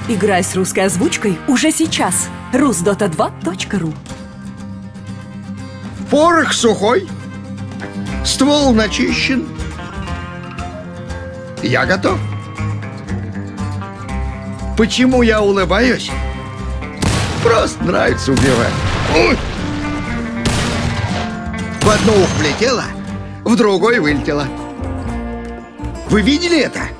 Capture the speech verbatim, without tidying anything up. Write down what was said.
Играй с русской озвучкой уже сейчас. рус дота два точка ру. Порох сухой, ствол начищен. Я готов. Почему я улыбаюсь? Просто нравится убивать. Ой! В одно ухо влетело, в другой вылетело. Вы видели это?